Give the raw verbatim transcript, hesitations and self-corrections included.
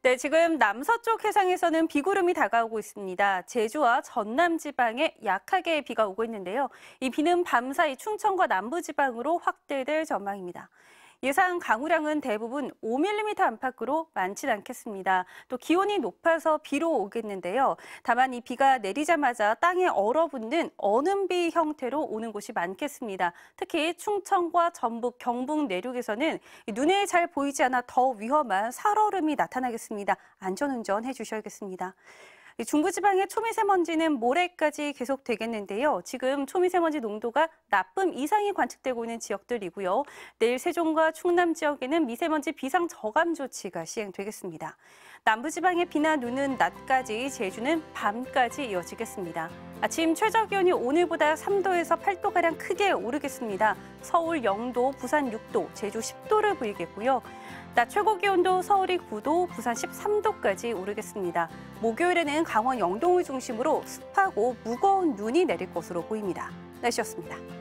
네, 지금 남서쪽 해상에서는 비구름이 다가오고 있습니다. 제주와 전남 지방에 약하게 비가 오고 있는데요. 이 비는 밤사이 충청과 남부지방으로 확대될 전망입니다. 예상 강우량은 대부분 오 밀리미터 안팎으로 많진 않겠습니다. 또 기온이 높아서 비로 오겠는데요. 다만 이 비가 내리자마자 땅에 얼어붙는 얼음비 형태로 오는 곳이 많겠습니다. 특히 충청과 전북, 경북 내륙에서는 눈에 잘 보이지 않아 더 위험한 살얼음이 나타나겠습니다. 안전운전 해주셔야겠습니다. 중부지방의 초미세먼지는 모레까지 계속되겠는데요. 지금 초미세먼지 농도가 나쁨 이상이 관측되고 있는 지역들이고요. 내일 세종과 충남 지역에는 미세먼지 비상 저감 조치가 시행되겠습니다. 남부지방의 비나 눈은 낮까지, 제주는 밤까지 이어지겠습니다. 아침 최저기온이 오늘보다 삼 도에서 팔 도가량 크게 오르겠습니다. 서울 영 도, 부산 육 도, 제주 십 도를 보이겠고요. 낮 최고 기온도 서울이 구 도, 부산 십삼 도까지 오르겠습니다. 목요일에는 강원 영동을 중심으로 습하고 무거운 눈이 내릴 것으로 보입니다. 날씨였습니다.